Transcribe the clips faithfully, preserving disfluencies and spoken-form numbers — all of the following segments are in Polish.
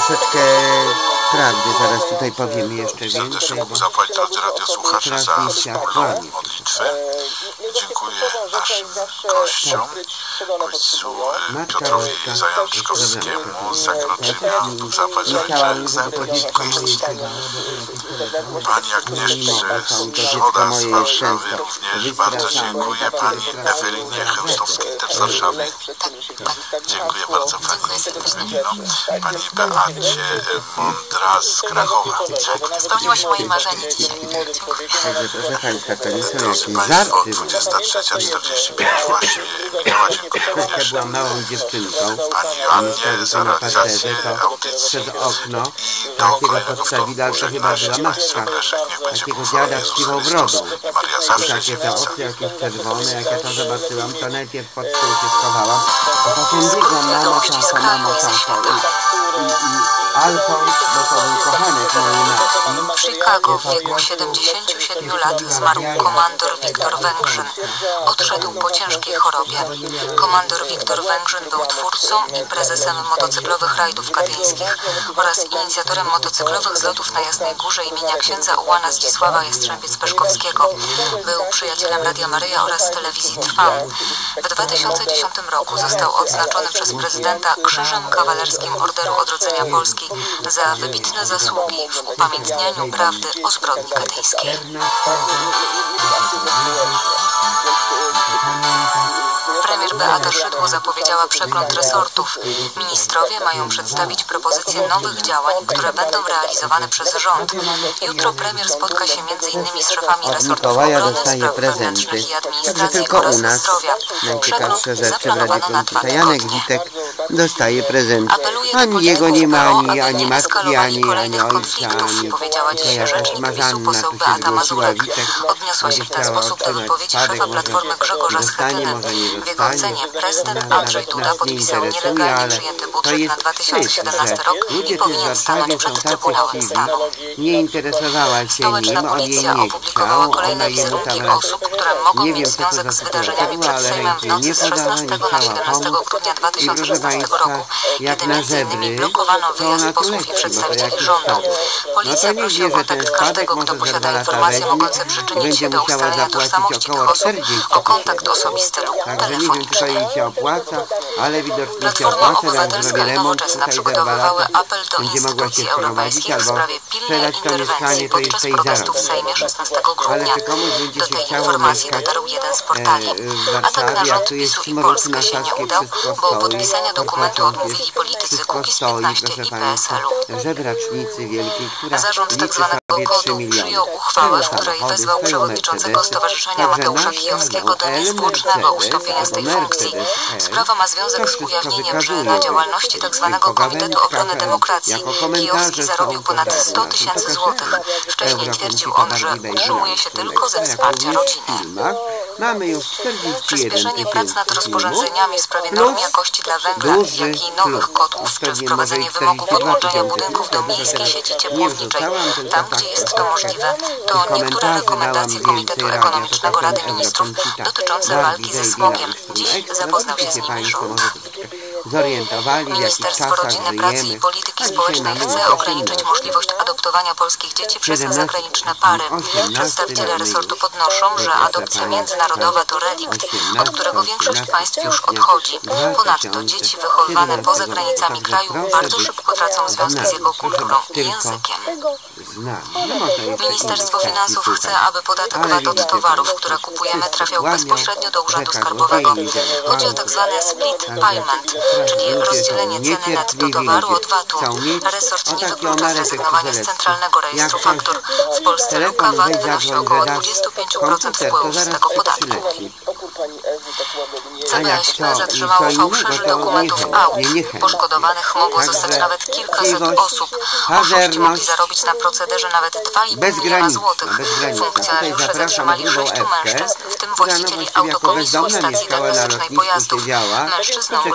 troszeczkę prawdy, zaraz tutaj powiemy jeszcze więcej. Serdecznie Bóg zapłać, drodzy radiosłuchacze, za wspólną modlitwę. Dziękuję naszym gościom, ojcu Piotrowi Zajączkowskiemu, Zakroczymi. Bóg zapłać za Pani Agnieszce Strzoda z Warszawy również bardzo dziękuję. Pani Ewelinie Chełstowskiej też z Warszawy. Dziękuję bardzo Pani Ewelino. Pani Beacie Mądra z Krakowa. Spełniło się moje marzenie dzisiaj. Dziękuję. Proszę Państwa, to nie są Drodzy jakieś Państwo, żarty. dwudziesta trzecia czterdzieści pięć właśnie minęła. Dziękuję Ja również byłam małą dziewczynką. Pani Joannie za realizację audycji Przez okno i do takiego kolejnego podstawila, to chyba była żegnaści maska. Państwa Leszek. Niech będzie Takiego ku dziada chwale z Jezus siwą Chrystus brodą. i Maria I zawsze takie te dziewica. oczy jakieś czerwone, jak ja to zobaczyłam, to najpierw pod stół się schowałam, a potem biegłam, mamo, tato, mamo, tato. I, i, i Alfons, bo to był kochanek mojej matki. W Chicago w wieku siedemdziesięciu siedmiu lat zmarł komandor Wiktor Węgrzyn. Odszedł po ciężkiej chorobie. Komandor Wiktor Węgrzyn był twórcą i prezesem motocyklowych rajdów katyńskich oraz inicjatorem motocyklowych zlotów na Jasnej Górze imienia księdza ułana Zdzisława Jastrzębiec-Peszkowskiego. Był przyjacielem Radia Maryja oraz telewizji Trwam. W dwa tysiące dziesiątym roku został odznaczony przez prezydenta Krzyżem Kawalerskim Orderu Odrodzenia Polski za wybitne zasługi w upamiętnianiu prawdy o zbrodni katyńskiej. Premier Beata Szydło zapowiedziała przegląd resortów. Ministrowie mają przedstawić propozycje nowych działań, które będą realizowane przez rząd. Jutro premier spotka się między innymi z szefami resortów obrony, spraw wewnętrznych i administracji oraz zdrowia. Najciekawsze rzeczy w zaplanowano na dwa Janek tygodnie. Witek dostaje prezenty. Apeluję do Ani jego nie ma, polityków ani, P O, ani aby nie matki, eskalowali ani, ani kolejnych ojca, konfliktów, ani powiedziała dziś jakaś rzecznik PiSu Mazanna poseł tu się Beata zgłosiła, Mazurek. Witek Odniosła się w ten chciała sposób do otrzymać wypowiedzi spadek, szefa może Platformy Grzegorza dostanie, Schetyny. może nie W jego dostanie. ocenie prezydent No, Andrzej nawet Duda nas nie podpisał interesuje, nielegalnie ale przyjęty to budżet jest na dwa tysiące siedemnasty wstyd, rok że ludzie i tu w powinien stanąć Warszawie są przed tacy Trybunałem chciwi. Stanu. Nie interesowała się Stołeczna nim, on jej policja nie opublikowała chciał, kolejne ona jemu wizerunki tam osób, które mogą nie mieć wiem, co to związek za z wydarzeniami sytuacja przed była, ale Sejmem w nie nocy z podała, nie szesnastego na chciała siedemnastego pomóc. grudnia dwa I tysiące proszę szesnastego roku, Państwa, jak kiedy na między innymi zebry, blokowano to wyjazd ona tu posłów i leci, bo to przedstawicieli jakiś rządu. spadek. Policja No to nie prosi o wie, że ten kontakt spadek każdego, może kto za posiada dwa lata informacje weźmie mogące i przyczynić będzie się do musiała ustalenia zapłacić tożsamości tych około osób, czterdzieści o kontakt osobisty lub Także nie wiem, czy telefoniczny. to jej się opłaca, ale widocznie się Platforma opłaca, jak Obywatelska zrobię i remont Nowoczesna tutaj za dwa przygotowywały lata, apel do będzie mogła się instytucji wprowadzić europejskich w albo sprawie pilnej sprzedać to interwencji mieszkanie, to podczas jeszcze i protestów w zarobi. Sejmie szesnastego Ale grudnia. czy komuś będzie Do się tej chciało informacji mieszkać dotarł jeden z e, portali. w Atak na Warszawie, rząd a tu jest PiSu i Smolcy Polskę się nie Narciarskie, udał, wszystko bo stoi, podpisania dokumentu odprotów odmówili jest, politycy wszystko Kukiz stoi, piętnaście proszę i Państwa, P S L-u. żebracznicy wielkiej, która Zarząd liczy tzw. sobie trzy kodu miliony. przyjął uchwałę, w Swoje której samochody, wezwał swoje przewodniczącego Mercedesy. Stowarzyszenia Także Mateusza nasz Kijowskiego do L, niezwłocznego Mercedes ustąpienia z tej albo funkcji. Mercedes Sprawa ma związek to z wszystko ujawnjeniem, że wykazuje. na działalności tzw. Po Komitetu Obrony gawędkach, Demokracji jako komentarze Kijowski zarobił są ponad podane. sto tysięcy To złotych. proszę, Wcześniej Euro twierdził Computer on, że Bardziej utrzymuje się Bejna, tylko ze jak wsparcia mówię w rodziny. filmach, mamy już czterdzieści jeden Przyspieszenie prac nad tysięcy rozporządzeniami w sprawie filmów, norm jakości dla węgla, duży jak i nowych plus. kotłów, czy Pewnie wprowadzenie może i wymogu czterdzieści dwa podłączenia tysiące budynków do plus, miejskiej teraz sieci nie ciepłowniczej, wrzucałam, tylko tam tak gdzie jest to troszkę. możliwe, I to niektóre komentarzy rekomendacje dałam Komitetu więcej Ekonomicznego radia, to Rady taką Ministrów Eurocomputer dotyczące Bardziej walki ze Bejna, smogiem. Extra. Dziś No zapoznał się widzicie z nimi Państwo, rząd. może troszkę zorientowali, w jakich Ministerstwo czasach Rodziny, Pracy żyjemy. i Polityki A dzisiaj Społecznej mamy chce ograniczyć możliwość adoptowania polskich dzieci przez zagraniczne pary. Przedstawiciele resortu podnoszą, że adopcja międzynarodowa to relikt, od którego większość państw już odchodzi. Ponadto dzieci wychowywane poza granicami kraju bardzo szybko tracą związki z jego kulturą i językiem. Ministerstwo Finansów chce, aby podatek V A T od towarów, które kupujemy, trafiał bezpośrednio do Urzędu Skarbowego. Chodzi o tzw. split payment, czyli rozdzielenie ceny netto towaru od V A T-u. Resort nie wyklucza zrezygnowania z Centralnego Rejestru Faktur. W Polsce luka V A T wynosi około dwadzieścia pięć procent wpływów z tego podatku. C B S P zatrzymało fałszerzy dokumentów aut. Poszkodowanych mogło zostać nawet kilkaset osób. Oszuści mogli zarobić na procederze nawet dwa i pół miliona złotych. Funkcjonariusze zatrzymali sześciu mężczyzn, w tym właścicieli autokomisu i stacji diagnostycznej pojazdów. Mężczyznom grozi do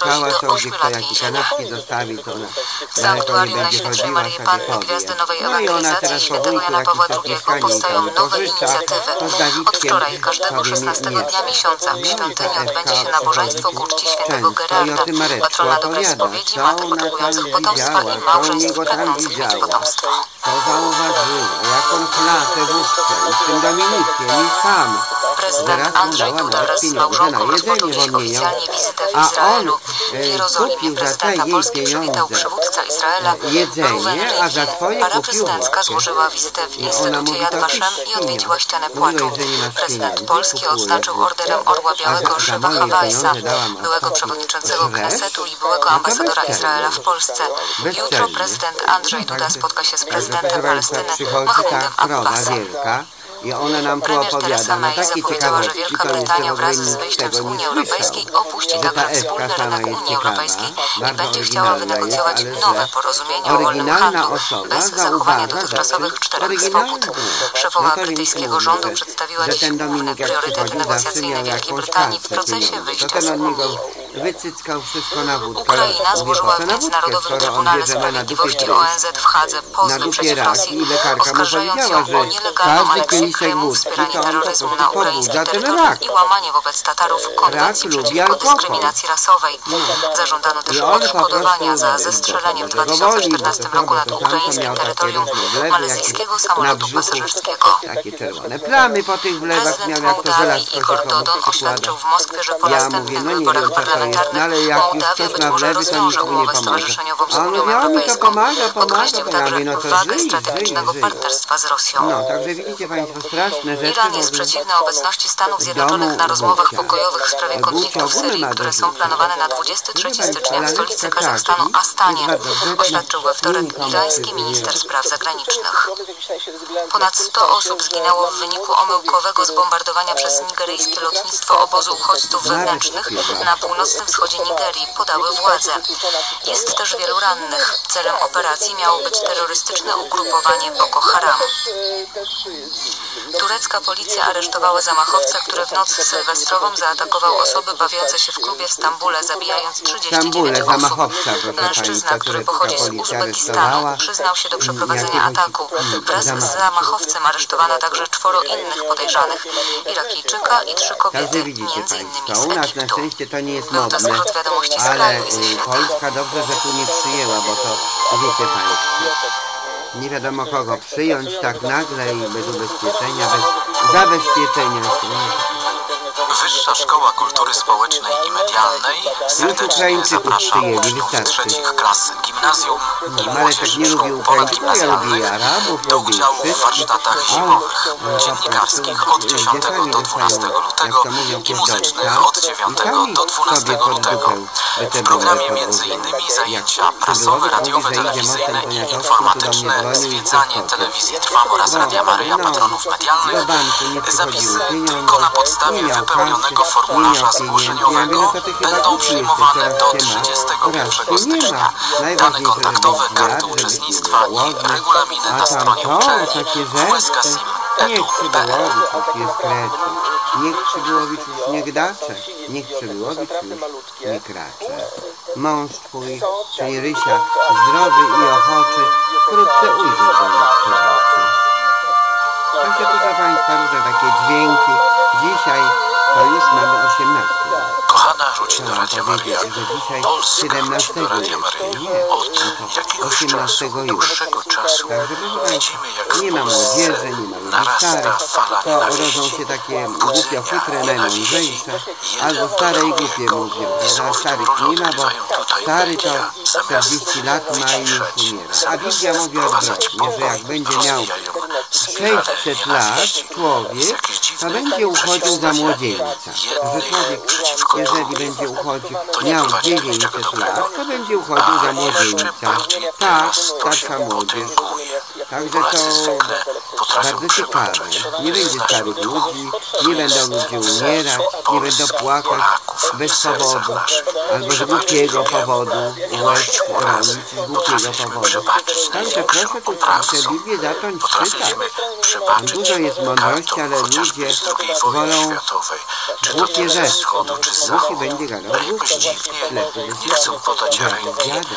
gdzie ośmiu kto lat jakie więzienia. kanapki zostawi, to ona W daleko nie sanktuarium będzie Najświętszej chodziła, Maryi sobie Panny, powie. gwiazdy nowej No i ona ewangelizacji teraz po świętego wujku Jana jakiś Pawła czas drugiego mieszkanie powstają tam nowe pożycza, inicjatywy. to z Od Dawidkiem wczoraj każdego sobie szesnastego dnia miesiąca w świątyni odbędzie się nabożeństwo ku czci świętego często i Gerarda, o tym Mareczku patrona dobrej opowiada, spowiedzi, co matek ona tam oczekujących potomstwa widziała, i co u małżeństw niego tam pragnących mieć widziała, potomstwo. co zauważyła, jak on klatę wódce i z tym Dominikiem i sam. Prezydent Teraz mu Andrzej dała Duda nawet wraz z pieniądze na małżonką jedzenie, rozpoczął dziś bo on nie miał. oficjalnie wizytę w A on Izraelu. W e, Jerozolimie kupił za te prezydenta jej Polski przywitał pieniądze przywódca Izraela e, jedzenie, Ruven a za Rivlin. swoje Para kupił prezydencka wódkę. złożyła wizytę w I ona Instytucie mówi, Yad to Vashem ty i odwiedziła ścianę Mówiła, płaczu. że nie masz Prezydent pieniędzy, Polski kupuje odznaczył wódkę. orderem Orła Białego A za Szewa moje Hawajsa, pieniądze dałam byłego ostatnio przewodniczącego żreć. Knesetu i byłego No to ambasadora bezczelnie. Izraela w Polsce. Jutro Bezczelnie. prezydent Andrzej Duda Także- spotka się z także, prezydentem proszę Państwa, Palestyny przychodzi Mahmoudem ta krowa Abbasem. wielka i ona nam tu Premier opowiada Theresa na May takie zapowiedziała, że ciekawostki, Wielka to jeszcze Brytania w ogóle wraz z nikt wyjściem z tego nie Unii słyszał. Europejskiej opuści Że ta także Ewka wspólny sama rynek jest Unii ciekawa, Europejskiej i bardzo będzie chciała oryginalna wynegocjować jest, ale nowe że porozumienie o wolnym oryginalna handlu osoba bez zachowania zauważa dotychczasowych zawsze czterech oryginalny swobód. punkt. Szefowa No to więc brytyjskiego mówi, rządu że- przedstawiła że dziś ten główne Dominik jak priorytety przychodził, zawsze negocjacyjne miał Wielkiej jakąś Brytanii w kasę, procesie pieniądze. To wyjścia z ten od niego Unii. wycyckał wszystko na wódkę. Ukraina Mówię, złożyła po w co na wódkę, Międzynarodowym skoro on Trybunale wie, że ma na dupie Sprawiedliwości pryz. O N Z w Hadze Na pozwy dupie przeciw raz Rosji, i lekarka mu oskarżając powiedziała, ją że o nielegalną każdy aneksję kieliszek Krymu, wódki wspieranie to on po terroryzmu prostu na pobudza ukraińskim ten terytorium rak. i łamanie wobec Tatarów konwencji lubi przeciwko alkohol. dyskryminacji rasowej. Zażądano też I on po odszkodowania prostu za zestrzelenie w do tego dwa tysiące czternastym woli, bo roku to nad słabo, to tamto ukraińskim miał takie terytorium różne wlewy, malezyjskiego jakieś na samolotu brzuchu, pasażerskiego. takie czerwone plamy po tych wlewach Prezydent miał, jak to Mołdawii żelazko Igor się komuś Dodon przykłada. oświadczył w Moskwie, że po Ja następnych mówię, no nie wyborach wiem co to jest, no parlamentarnych ale jak już Mołdawia coś być ma może wlewy, to rozwiąże nikomu nie umowę pomoże. stowarzyszeniową z A on Unią mówi, a mi to Europejską. pomaga, pomaga, Podkreślił bo ja także mówię, no to wagę żyj, strategicznego żyj, żyj. partnerstwa z Rosją. No, także widzicie Państwo straszne rzeczy. Iran bo- jest przeciwny obecności Stanów w Zjednoczonych domu na rozmowach Gucia. pokojowych w sprawie Gucia konfliktu w ogólnie Syrii, ma które dość są Gucia. planowane na dwudziestego trzeciego stycznia w stolicy Kazachstanu Astanie, oświadczył we wtorek irański minister spraw zagranicznych. Ponad sto osób zginęło w wyniku omyłkowego zbombardowania przez nigeryjskie lotnictwo obozu uchodźców wewnętrznych na północnym wschodzie Nigerii, podały władze. Jest też wielu rannych. Celem operacji miało być terrorystyczne ugrupowanie Boko Haram. Turecka policja aresztowała zamachowca, który w noc sylwestrową zaatakował osoby bawiące się w klubie w Stambule, zabijając trzydzieści dziewięć Stambule, osób. zamachowca, proszę Mężczyzna, Państwa, który turecka pochodzi z policja Uzbekistanu, aresztowała przyznał się do przeprowadzenia jakiegoś ataku. Wraz z zamachowca. zamachowcem aresztowano także czworo innych podejrzanych, Irakijczyka i trzy kobiety, Także widzicie między innymi Państwo, z u nas na Egiptu. szczęście to nie jest Był to modne, skrót wiadomości z ale kraju i ze y, świata. Polska dobrze, że tu nie przyjęła, bo to wiecie Państwo, nie wiadomo kogo przyjąć tak nagle i bez ubezpieczenia, bez zabezpieczenia. Wyższa Szkoła Kultury Społecznej i Medialnej serdecznie Ukraińczyków zaprasza przyjęli, uczniów wystarczy. trzecich klas gimnazjum i Mareczek młodzieży nie szkół lubi Ukraińców, a ja lubię ponadgimnazjalnych Arabów, do lubię udziału w wszystkich. warsztatach Ale, zimowych, e, dziennikarskich od dziesiątego do dwunastego lutego i muzycznych od dziewiątego do dwunastego lutego. W programie między innymi zajęcia prasowe, radiowe, telewizyjne i informatyczne, zwiedzanie telewizji Trwam oraz Radia Maryja Patronów Medialnych, zapisy tylko na podstawie wypełnionego formularza zgłoszeniowego będą przyjmowane do trzydziestego pierwszego stycznia. Dane kontaktowe, karty uczestnictwa i regulaminy na stronie uczelni w s k sim kropka e d u kropka p l. Niech Przybyłowicz już jest kreczy. Niech Przybyłowicz już nie gdacze. Niech Przybyłowicz już nie kracze. Mąż twój, czyli Rysia, zdrowy i ochoczy, wkrótce ujrzy do nas te oczy. Właśnie tu za Państwa różne takie dźwięki. Dzisiaj to już mamy osiemnasty. Kochana rodzina Radia Maryja, Że dzisiaj Polska siedemnastego rodzina Radia jeszcze. Maryja Nie, od no to jakiegoś czasu, osiemnastego już. dłuższego czasu Także proszę Państwa, widzimy, jak nie w ma Polsce młodzieży, nie ma ludzi narasta starych, fala to rodzą nienawiści, się takie godzenia, głupio chytre, nienawiści. najmądrzejsze, Jeden albo do stare i drugiego. głupie mówią, prawda? Niesamowitą Starych rolę nie ma, bo odgrywają tutaj stary to media. Zamiast czterdzieści lat ma i już wyciszać, umiera. A zamiast Biblia mówi wprowadzać odwrotnie, że jak pokój, będzie miał rozwijają spiralę sześćset lat nienawiści. człowiek, Jakieś to dziwne będzie uchodził za przeciwstawianie młodzieńca. Że jednych człowiek, przeciwko jeżeli drugim, będzie uchodził, to nie miał prowadzi do dziewięćset niczego lat, dobrego. to będzie uchodził za A jeszcze młodzieńca. bardziej Tak, teraz to się starsza młodzież. potęguje. Także to bardzo ciekawe. Nie będzie starych ludzi, nie będą ludzie umierać, nie będą płakać bez powodu, albo z głupiego powodu, łez robić z głupiego powodu. Także proszę tu tę Biblię zacząć czytać. Tam dużo jest mądrości, ale ludzie wolą głupie rzeczy. Głupi będzie gadał głupi. Ślepy jest gadem,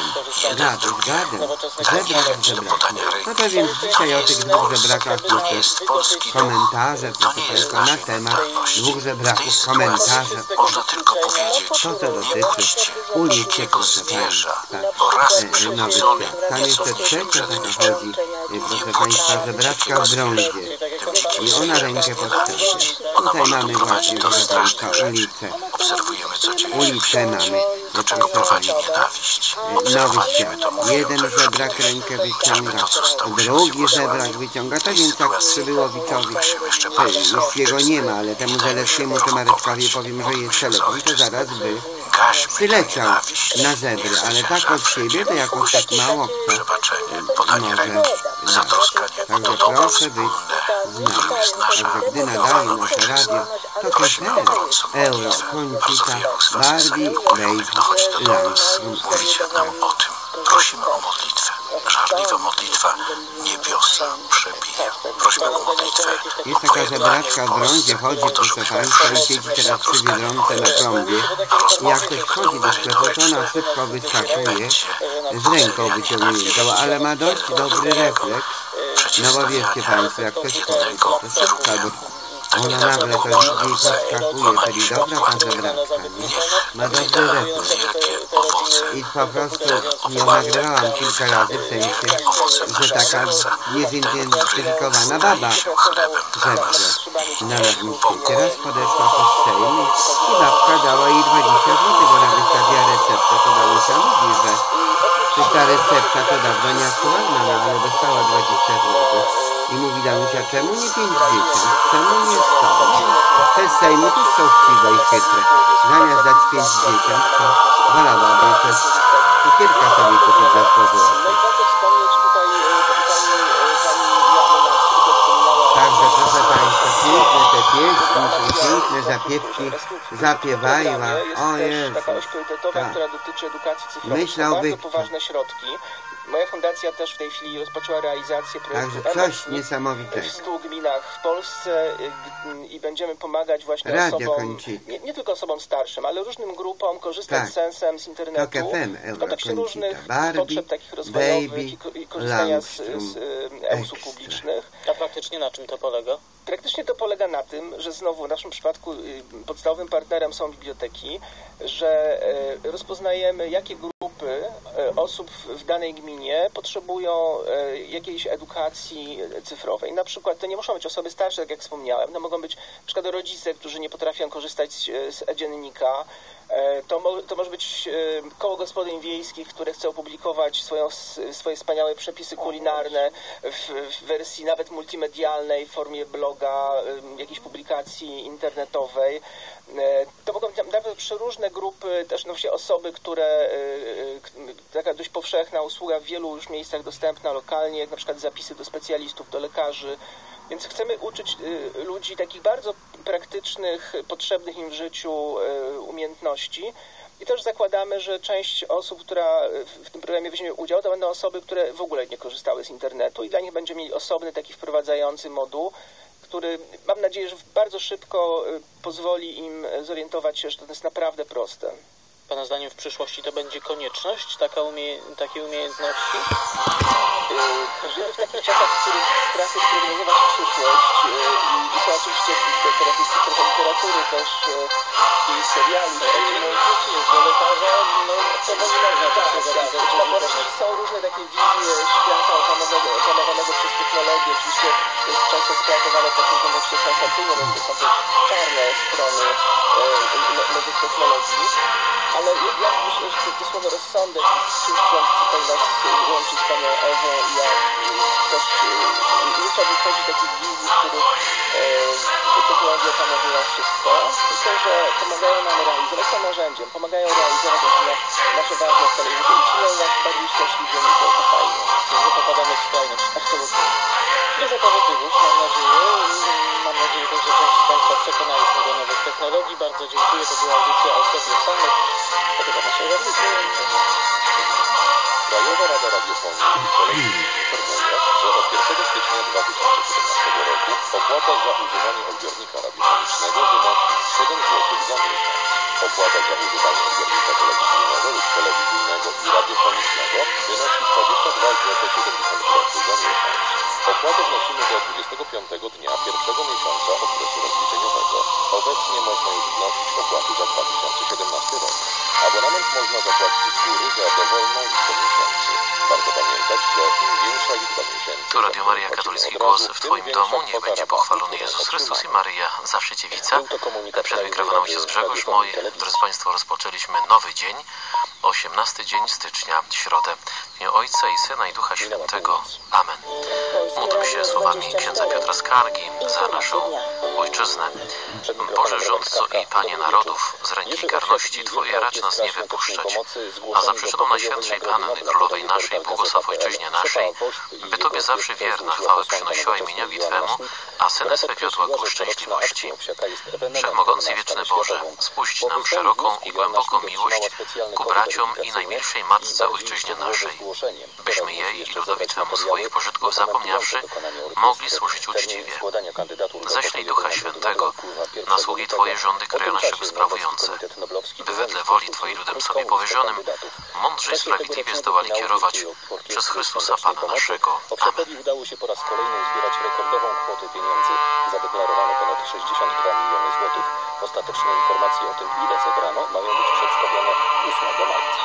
gadem, gadem, żebrak z żebrakiem. No to więc dzisiaj o tych dwóch żebrakach jest komentarze, proszę Państwa, na temat dwóch żebraków, komentarze. Można tylko powiedzieć, To co dotyczy ulicy, proszę Państwa, Nowy Świat. Tam jeszcze trzecia taka chodzi, proszę Państwa, żebraczka w brązie. I ona rękę podstawia. Tutaj mamy właśnie, proszę Państwa, ulicę. obserwujemy, co dzieje się w Ulicę świecie, mamy, do czego proszę prowadzi Państwa. nienawiść. Nowy Świat. to mówiąc, Jeden że żebrak rękę wyciąga, drugi żebrak wyciąga. To więc jak Przybyłowiczowi, to już jego nie ma, ale temu Zalewskiemu czy Mareczkowi powiem, że jest telefon, to zaraz by przyleciał na zebry, ale tak od siebie to jakoś tak mało kto przebaczenie, podanie może ręki, dać. zatroskanie Także to dobro proszę być wspólne, którym znany. jest nasza Także gdy nadaje nowa nasze ojczyzna. radio, to Prosimy o Kefel, gorącą Euro, modlitwę. Koncita, Bardzo wielu z was Barbie, zainteresowanych dochodzi do Babe, nas, Lance. mówicie nam o tym. Prosimy o modlitwę. Żarliwa modlitwa niebiosa przebija. Prosimy o modlitwę. Jest taka żebraczka w brązie, chodzi, proszę Państwa, i siedzi teraz przy Biedronce na klombie. I jak ktoś wchodzi do sklepu, to ona szybko wyskakuje z ręką wyciągniętą, ale ma dość dobry refleks. No bo wiecie Państwo, jak ktoś wchodzi, to szybko, bo ona nagle to widzi i podskakuje, czyli dobra ta żebraczka, nie? Ma dobry refleks. Wielkie owoce. I po prostu ją nagrywałam kilka razy, w sensie, że taka niezidentyfikowana baba żebrze na nowym świecie. Raz podeszła pod Sejm i babka dała jej dwadzieścia złotych, bo ona wystawia receptę, to Danusia mówi, że czy ta recepta to dawno nieaktualna, no ale dostała dwadzieścia złotych. I mówi Danusia, czemu nie pięćdziesiąt? Czemu nie sto? Te z Sejmu też są chciwe i chytre. Zamiast dać pięćdziesiąt, to wolałaby też cukierka sobie kupić za sto złotych. Także proszę Państwa, piękne te pieśni, piękne zapiewki zapiewają. O Jezu, taka oś priorytetowa, tak. która dotyczy edukacji cyfrowej. Myślałby- To bardzo poważne środki. Moja fundacja też w tej chwili rozpoczęła realizację projektu Także coś E M A P niesamowitego. w stu gminach w Polsce y, g- i będziemy pomagać właśnie Radio osobom, Koncita. nie, nie tylko osobom starszym, ale różnym grupom korzystać Tak. z sensem z internetu Tok F M, w Euro kontekście Koncita, różnych Barbie, potrzeb takich rozwojowych Baby, i, ko- i korzystania z, z Langstrom, y, e-usług Extra. publicznych. A praktycznie na czym to polega? Praktycznie to polega na tym, że znowu w naszym przypadku y, podstawowym partnerem są biblioteki, że y, rozpoznajemy, jakie grupy y, osób w, w danej gminie potrzebują y, jakiejś edukacji cyfrowej. Na przykład to nie muszą być osoby starsze, tak jak wspomniałem, to mogą być na przykład rodzice, którzy nie potrafią korzystać z, z e-dziennika. To, mo, to może być koło gospodyń wiejskich, które chce opublikować swoją, swoje wspaniałe przepisy kulinarne w, w wersji nawet multimedialnej, w formie bloga, jakiejś publikacji internetowej. To mogą być nawet przeróżne grupy, też no właśnie osoby, które, taka dość powszechna usługa w wielu już miejscach dostępna lokalnie, jak na przykład zapisy do specjalistów, do lekarzy. Więc chcemy uczyć y, ludzi takich bardzo praktycznych, potrzebnych im w życiu y, umiejętności. I też zakładamy, że część osób, która w tym programie weźmie udział, to będą osoby, które w ogóle nie korzystały z internetu i dla nich będziemy mieli osobny, taki wprowadzający moduł, który mam nadzieję, że bardzo szybko y, pozwoli im zorientować się, że to jest naprawdę proste. Pana zdaniem w przyszłości to będzie konieczność taka umie takiej umiejętności? Yy, żyjemy w takich czasach, w których strach jest prognozować przyszłość yy, i są oczywiście, teraz jest trochę literatury też yy, i seriali. Do lekarza, no to woli można Tak, tak się tak, tak. Są różne takie wizje świata opanowanego, opanowanego przez technologię. Oczywiście to jest często eksploatowane pod względem jeszcze sensacyjnym, więc to są te czarne strony yy, nowych technologii. Ale ja, ja myślę, że to, to słowo rozsądek jest czymś, co tutaj nas łączy z panią Ewą i ja też nie chciałbym tworzyć takich wizji, w których e, technologia opanowyła wszystko, tylko że pomagają nam realizować, są narzędziem, pomagają realizować nasze, nasze ważne cele i czynią nas bardziej szczęśliwymi, to, to fajnie. Nie popadamy w skrajność. Absolutnie. dużo pozytywów, mam nadzieję. Mam nadzieję też, że część z Państwa przekonaliśmy do nowych technologii. Bardzo dziękuję. To była audycja o sobie samych. Spotykamy się za tydzień. Krajowa Rada Radiofonii i Telewizji informuje, że od pierwszego stycznia dwa tysiące siedemnastego roku opłata za używanie odbiornika radiofonicznego wynosi siedem złotych za miesiąc. Opłata za używanie odbiornika telewizyjnego lub telewizyjnego i radiofonicznego wynosi dwadzieścia dwa złote siedemdziesiąt groszy za miesiąc. Opłatę wnosimy do dwudziestego piątego dnia pierwszego miesiąca okresu rozliczeniowego. Obecnie można już wnosić opłaty za dwa tysiące siedemnasty rok. Abonament można zapłacić z góry za dowolną liczbę miesięcy. Warto pamiętać, że im większa liczba miesięcy... Tu Radio Maria, katolicki głos w Twoim domu. Niech będzie pochwalony Jezus Chrystus i Maryja, zawsze dziewica. Przed mikrofonem ojciec Grzegorz Moj. Drodzy Państwo, rozpoczęliśmy nowy dzień, osiemnasty dzień stycznia, środę. W imię Ojca i Syna i Ducha Świętego. Amen. Módlmy się słowami księdza Piotra Skargi za naszą Ojczyznę. Boże rządco i Panie narodów, z ręki karności Twojej racz nas nie wypuszczać, a za przyczyną Najświętszej Panny, Królowej naszej, błogosław Ojczyźnie naszej, by Tobie zawsze wierna chwałę przynosiła imieniowi Twemu, a Syna swe wiodła ku szczęśliwości. Wszechmogący i wieczny Boże, spuść nam szeroką i głęboką miłość ku braciom i najmilszej Matce Ojczyźnie naszej, byśmy jej i ludowi Twemu swoich pożytków zapomniawszy, mogli służyć uczciwie. Zaślij Ducha Świętego na sługi Twoje rządy kraju naszego sprawujące, by wedle woli Twoim ludem sobie powierzonym mądrze i sprawiedliwie zdołali kierować przez Chrystusa Pana naszego. Amen. Udało się po raz kolejny uzbierać rekordową kwotę pieniędzy, zadeklarowane ponad sześćdziesiąt dwa miliony złotych. Ostateczne informacje o tym, ile zebrano, mają być przedstawione ósmego marca.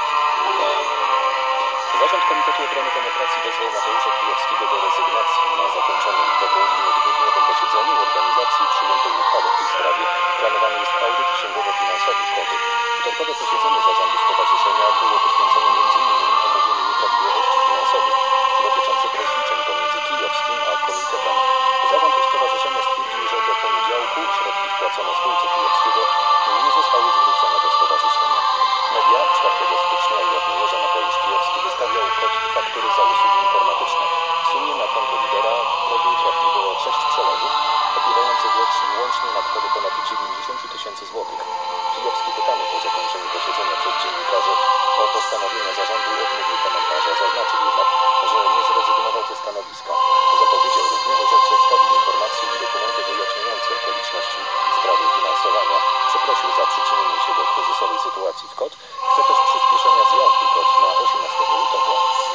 Zarząd Komitetu Obrony Demokracji wezwał Mateusza Kijowskiego do rezygnacji. Na zakończonym popołudniu dwudniowym posiedzeniu organizacji przyjęto uchwałę w tej sprawie. Planowany jest audyt księgowo-finansowy KOD-y. Wtorkowe posiedzenie zarządu stowarzyszenia było poświęcone między innymi omówieniu nieprawidłowości finansowych dotyczących rozliczeń pomiędzy Kijowskim a Komitetem. Zarząd stowarzyszenia stwierdził, że do poniedziałku środki wpłacone spółce Kijowskiego nie zostały zwrócone do stowarzyszenia. Media czwartego stycznia ujawniły, że Mateusz Kijowski wystawiał kod i faktury za usługi informatyczne. W sumie na konto lidera kodu trafiło sześć przelewów, opiewających łącznie na kwotę ponad dziewięćdziesiąt tysięcy złotych. Kijowski pytany po zakończeniu posiedzenia przez dziennikarzy o postanowienia zarządu odmówił komentarza. Zaznaczył jednak, że nie zrezygnował ze stanowiska. Zapowiedział również, że przedstawi informacje i dokumenty wyjaśniające okoliczności sprawy finansowania. Przeprosił za przyczynienie się do kryzysowej sytuacji w KOD. Chce też przyspieszenia zjazdu KOD na osiemnastego lutego.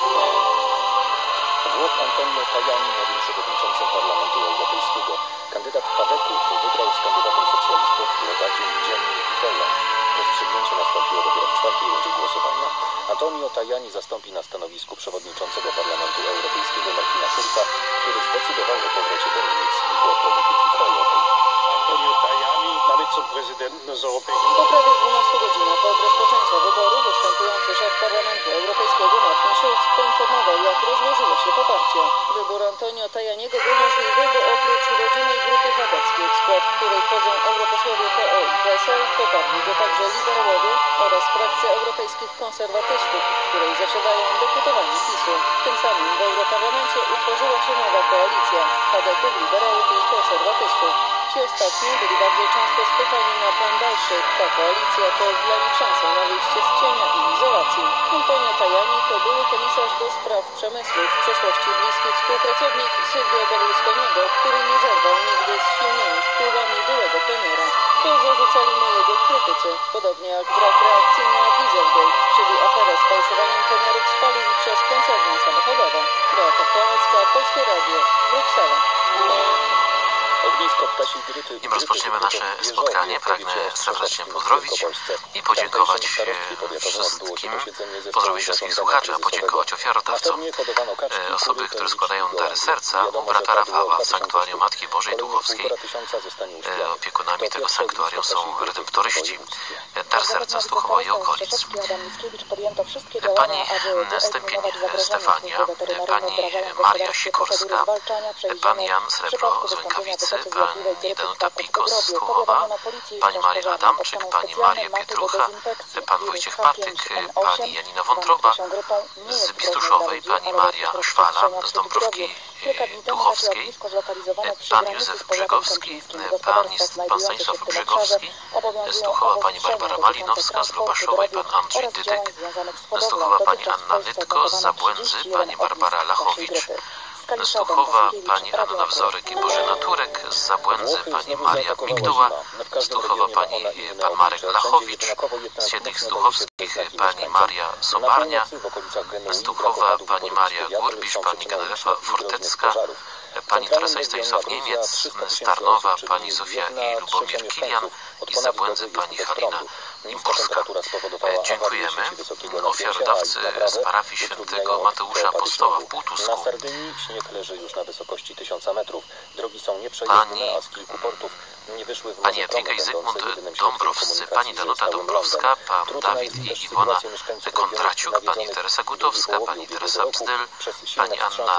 Włoch Antonio Tajani, nowym przewodniczącym Parlamentu Europejskiego. Kandydat Hadeków wygrał z kandydatem socjalistów Lodakiem Gianni Pittellą. Rozstrzygnięcie nastąpiło dopiero w czwartej rundzie głosowania. Antonio Tajani zastąpi na stanowisku przewodniczącego Parlamentu Europejskiego Martina Schulza, który zdecydował o powrocie do Niemiec i do polityki krajowej. Antonio Tajani, prezydent Europejskiego. Po prawie dwunastu godzinach od rozpoczęcia wyborów ustępujący szef Parlamentu Europejskiego Martin Schulz poinformował, jak rozłożyło się poparcie. Wybór Antonio Tajaniego był możliwy, bo oprócz rodzimej grupy chadeckiej, w skład której wchodzą europosłowie P O i P S L, poparli go także liberałowie oraz frakcja europejskich konserwatystów, w której zasiadają deputowani PiSu. Tym samym w Europarlamencie utworzyła się nowa koalicja chadeków, liberałów i konserwatystów. Ci ostatni byli bardzo często spychani na plan dalszy. Ta koalicja to dla nich szansa na wyjście z cienia i izolacji. Antonio Tajani to były komisarz do spraw przemysłu, w przeszłości bliski współpracownik Silvio Berlusconiego, który nie zerwał nigdy z silnymi wpływami byłego premiera. To zarzucali mu jego krytycy, podobnie jak brak reakcji na Dieselgate, czyli aferę z fałszowaniem pomiarów spalin przez koncerny samochodowe. Beata Kłamecka, Polskie Radio, Bruksela. Nim rozpoczniemy nasze spotkanie, pragnę serdecznie pozdrowić i podziękować wszystkim, pozdrowić wszystkich słuchaczy, a podziękować ofiarodawcom. Osoby, które składają dary serca u brata Rafała w Sanktuarium Matki Bożej Tuchowskiej. Opiekunami tego sanktuarium są redemptoryści. Dar serca z Tuchowa i okolic. Pani Stępień Stefania, pani Maria Sikorska, pan Jan Srebro z Łękawic, Politycy pani Danuta Pikos z Tłuchowa, pani Maria Adamczyk, pani Maria Pietrucha, pan Wojciech Patyk, pani Janina Wątroba z Bistuszowej, pani Maria Szwala z Dąbrówki Tuchowskiej, pan Józef Brzegowski, pani, pan Stanisław Brzegowski, z Tuchowa pani Barbara Malinowska, z Lubaszowej pan Andrzej Dydek, z Tuchowa pani Anna Nytko, z Zabłędzy pani Barbara Lachowicz, z Tuchowa pani Anna Wzorek i Bożena Turek, z Zabłędzy pani Maria Migduła, z Tuchowa pani, pan Marek Lachowicz, z Siedlec Stuchowskich pani Maria Sobarnia, z Tuchowa pani Maria Gurbisz, pani Generefa Fortecka, pani Teresa i Stanisław Niemiec, z Tarnowa pani Zofia i Lubomir Kilian i z Zabłędzy pani Halina Imborska. Dziękujemy. Ofiarodawcy z parafii świętego Mateusza Apostoła w Półtusku. Śnieg leży już na wysokości tysiąca metrów. Drogi są nieprzejezdne, a z kilku portów nie wyszły w Pani Jadwiga i Zygmunt Dąbrowscy, pani Danuta Dąbrowska, pan Dawid i Iwona Kontraciuk, pani Teresa Gutowska, pani Teresa Bzdyl, pani Anna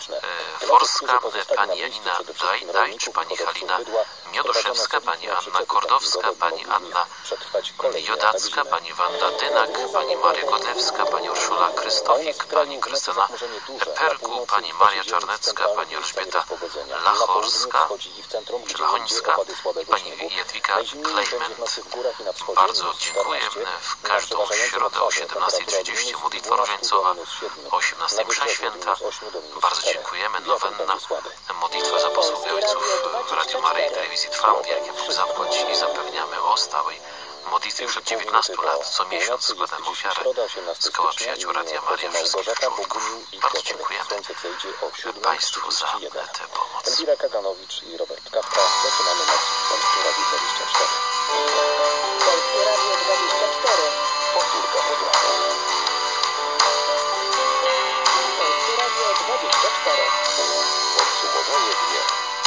Forska, pani Janina Dajcz, pani Halina Mioduszewska, pani Anna Kordowska, pani Anna Jodacka, pani Wanda Dynak, pani Maria Godlewska, pani Urszula Krystofik, pani Krystyna Pergu, pani Maria Czarnecka, pani Elżbieta Lachorska, czy Lachońska i pani Jadwiga Klejment. Bardzo dziękuję. W każdą środę o siedemnastej trzydzieści modlitwa różańcowa, o osiemnastej msza święta. Bardzo dziękujemy. Nowenna modlitwa za posługę ojców w Radiu Maryi i Telewizji Trwam. Wielkie Bóg zapłać i zapewniamy o stałej modlitwie już od dziewiętnastu lat. Co miesiąc składamy ofiarę z Koła Przyjaciół Radia Maria wszystkich członków. Bardzo dziękujemy Państwu za tę pomoc. Elwira Kaganowicz i Robert Kawka. Zaczynamy nas w Polskim Radiu dwadzieścia cztery. Polskie Radio dwadzieścia cztery. Powtórka programu. Polskie Radio dwadzieścia cztery. Podsumowanie dnia.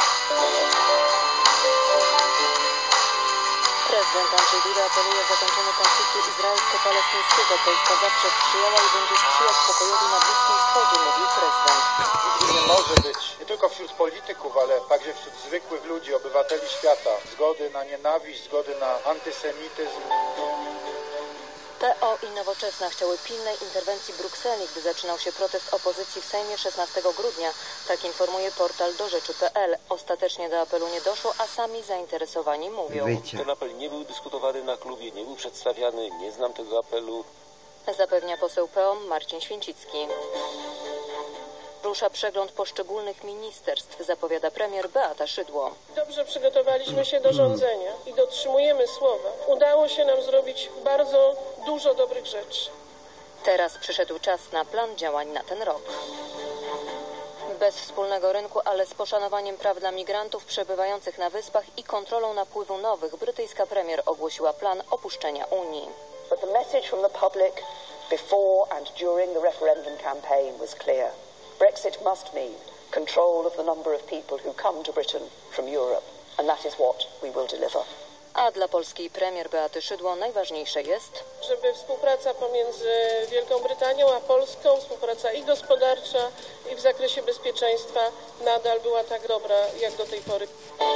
Prezydent Andrzej Duda apeluje o zakończenie konfliktu izraelsko-palestyńskiego. Polska zawsze sprzyjała i będzie sprzyjać pokojowi na Bliskim Wschodzie, mówił prezydent. Nie może być nie tylko wśród polityków, ale także wśród zwykłych ludzi, obywateli świata, zgody na nienawiść, zgody na antysemityzm. P O i Nowoczesna chciały pilnej interwencji Brukseli, gdy zaczynał się protest opozycji w Sejmie szesnastego grudnia. Tak informuje portal do rzeczy kropka p l. Ostatecznie do apelu nie doszło, a sami zainteresowani mówią. Wyjcie. Ten apel nie był dyskutowany na klubie, nie był przedstawiany, nie znam tego apelu. Zapewnia poseł P O Marcin Święcicki. Rusza przegląd poszczególnych ministerstw, zapowiada premier Beata Szydło. Dobrze przygotowaliśmy się do rządzenia i dotrzymujemy słowa. Udało się nam zrobić bardzo dużo dobrych rzeczy. Teraz przyszedł czas na plan działań na ten rok. Bez wspólnego rynku, ale z poszanowaniem praw dla migrantów przebywających na wyspach i kontrolą napływu nowych, brytyjska premier ogłosiła plan opuszczenia Unii. But the message from the public before and during the referendum campaign was clear. Brexit must mean control of the number of people who come to Britain from Europe, and that is what we will deliver. A dla polskiej premier Beaty Szydło najważniejsze jest, żeby współpraca pomiędzy Wielką Brytanią a Polską, współpraca i gospodarcza, i w zakresie bezpieczeństwa nadal była tak dobra jak do tej pory.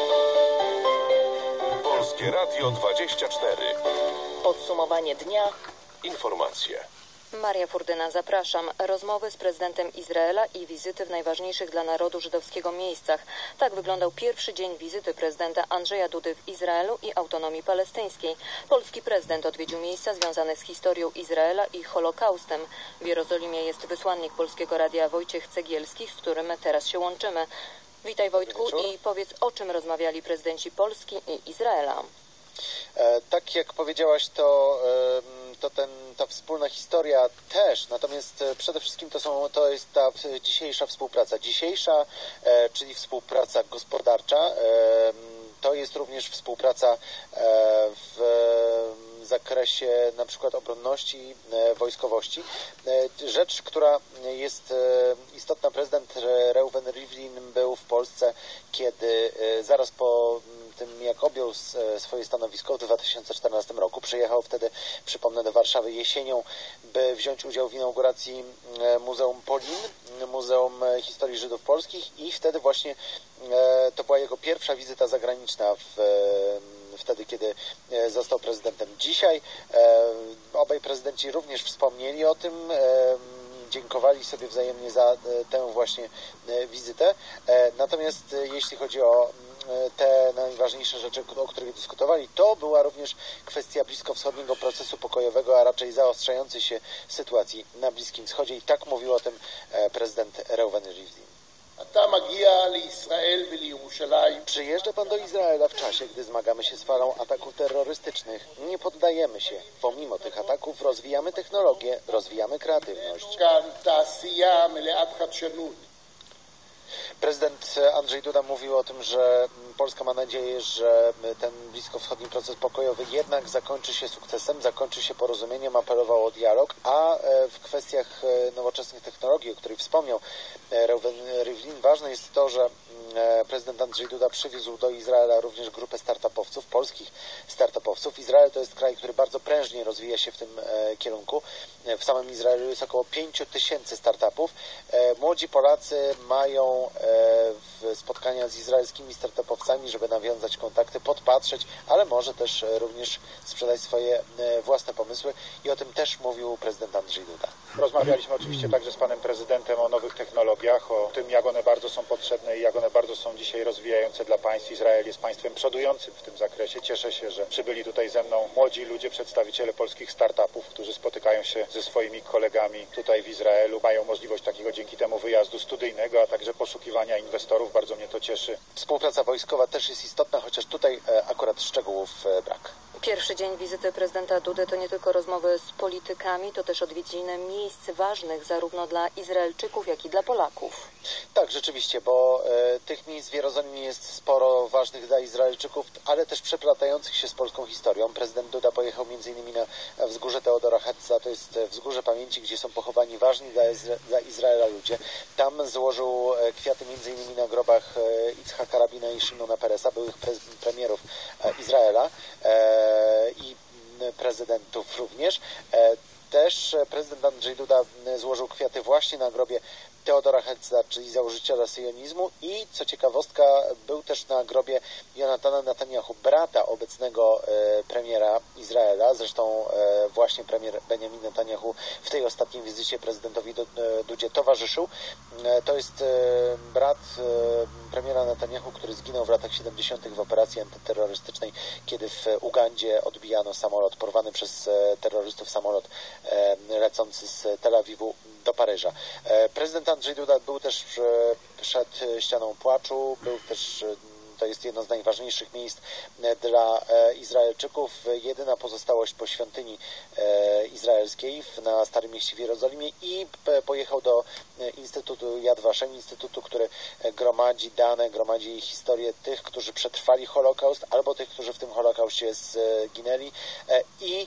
Polskie Radio dwadzieścia cztery. Podsumowanie dnia. Informacje. Maria Furdyna, zapraszam. Rozmowy z prezydentem Izraela i wizyty w najważniejszych dla narodu żydowskiego miejscach. Tak wyglądał pierwszy dzień wizyty prezydenta Andrzeja Dudy w Izraelu i autonomii palestyńskiej. Polski prezydent odwiedził miejsca związane z historią Izraela i Holokaustem. W Jerozolimie jest wysłannik Polskiego Radia Wojciech Cegielski, z którym teraz się łączymy. Witaj Wojtku i powiedz, o czym rozmawiali prezydenci Polski i Izraela. E, tak jak powiedziałaś, to, e, to ten, ta wspólna historia też, natomiast przede wszystkim to, są, to jest ta dzisiejsza współpraca. Dzisiejsza, e, czyli współpraca gospodarcza, e, to jest również współpraca e, w zakresie na przykład obronności, e, wojskowości. E, rzecz, która jest e, istotna, prezydent Reuven Rivlin był w Polsce, kiedy e, zaraz po tym, jak objął swoje stanowisko w dwa tysiące czternastym roku. Przyjechał wtedy, przypomnę, do Warszawy jesienią, by wziąć udział w inauguracji Muzeum Polin, Muzeum Historii Żydów Polskich i wtedy właśnie to była jego pierwsza wizyta zagraniczna w, wtedy, kiedy został prezydentem. Dzisiaj obaj prezydenci również wspomnieli o tym, dziękowali sobie wzajemnie za tę właśnie wizytę. Natomiast jeśli chodzi o te najważniejsze rzeczy, o których dyskutowali, to była również kwestia bliskowschodniego procesu pokojowego, a raczej zaostrzającej się sytuacji na Bliskim Wschodzie i tak mówił o tym prezydent Reuven Rivlin. Przyjeżdża pan do Izraela w czasie, gdy zmagamy się z falą ataków terrorystycznych. Nie poddajemy się. Pomimo tych ataków rozwijamy technologię, rozwijamy kreatywność. Prezydent Andrzej Duda mówił o tym, że Polska ma nadzieję, że ten bliskowschodni proces pokojowy jednak zakończy się sukcesem, zakończy się porozumieniem, apelował o dialog, a w kwestiach nowoczesnych technologii, o której wspomniał Reuven Rivlin, ważne jest to, że prezydent Andrzej Duda przywiózł do Izraela również grupę startupowców, polskich startupowców. Izrael to jest kraj, który bardzo prężnie rozwija się w tym kierunku. W samym Izraelu jest około pięć tysięcy startupów. Młodzi Polacy mają spotkania z izraelskimi startupowcami, żeby nawiązać kontakty, podpatrzeć, ale może też również sprzedać swoje własne pomysły i o tym też mówił prezydent Andrzej Duda. Rozmawialiśmy oczywiście także z panem prezydentem o nowych technologiach, o tym, jak one bardzo są potrzebne i jak one bardzo są dzisiaj rozwijające dla państw. Izrael jest państwem przodującym w tym zakresie. Cieszę się, że przybyli tutaj ze mną młodzi ludzie, przedstawiciele polskich startupów, którzy spotykają się ze swoimi kolegami tutaj w Izraelu. Mają możliwość takiego dzięki temu wyjazdu studyjnego, a także poszukiwania inwestorów. Bardzo mnie to cieszy. Współpraca wojskowa też jest istotna, chociaż tutaj akurat szczegółów brak. Pierwszy dzień wizyty prezydenta Dudy to nie tylko rozmowy z politykami, to też odwiedziny miejsc ważnych zarówno dla Izraelczyków, jak i dla Polaków. Tak, rzeczywiście, bo e, tych miejsc w Jerozolimie jest sporo ważnych dla Izraelczyków, ale też przeplatających się z polską historią. Prezydent Duda pojechał między innymi na wzgórze Teodora Herzla, to jest wzgórze pamięci, gdzie są pochowani ważni dla, Izra dla Izraela ludzie. Tam złożył kwiaty między innymi na grobach Itzhaka Rabina i Shimona Peresa, byłych pre premierów Izraela e, i prezydentów również. E, Też prezydent Andrzej Duda złożył kwiaty właśnie na grobie Teodora Herzla, czyli założyciela syjonizmu i co ciekawostka był też na grobie Jonatana Netanyahu, brata obecnego e, premiera Izraela. Zresztą e, właśnie premier Benjamin Netanyahu w tej ostatniej wizycie prezydentowi Dudzie towarzyszył. E, to jest e, brat e, premiera Netanyahu, który zginął w latach siedemdziesiątych w operacji antyterrorystycznej, kiedy w Ugandzie odbijano samolot, porwany przez e, terrorystów samolot e, lecący z Tel Awiwu do Paryża. E, prezydent Andrzej Duda był też przed ścianą płaczu, był też, to jest jedno z najważniejszych miejsc dla Izraelczyków, jedyna pozostałość po świątyni izraelskiej na Starym Mieście w Jerozolimie i pojechał do Instytutu Yad Vashem, instytutu, który gromadzi dane, gromadzi historię tych, którzy przetrwali Holokaust albo tych, którzy w tym Holokauście zginęli i